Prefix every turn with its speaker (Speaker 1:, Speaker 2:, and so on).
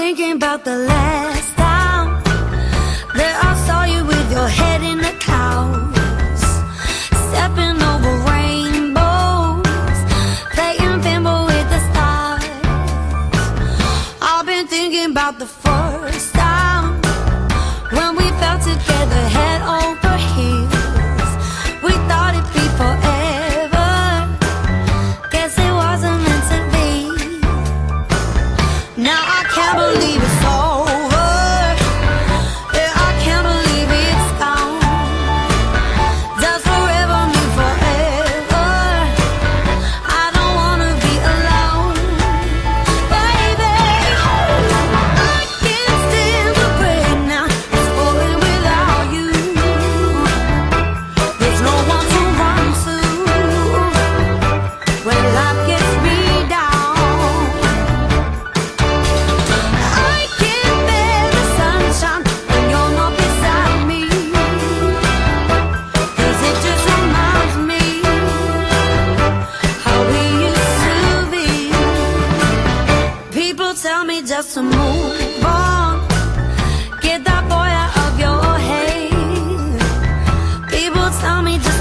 Speaker 1: thinking about the last time that I saw you with your head in the clouds, stepping over rainbows, playing pinball with the stars. I've been thinking about the first time when we fell together head over heels. We thought it'd be forever, guess it wasn't meant to be. Now I can't believe it's over. Yeah, I can't believe it's gone. Does forever mean forever? I don't wanna be alone, baby. I can't stand the rain now, it's falling without you. There's no one to run to when life gets me down. I can't bear the sunshine when you're not beside me, 'cause it just reminds me how we used to be. People tell me just to move on, get that boy out of your head. People tell me just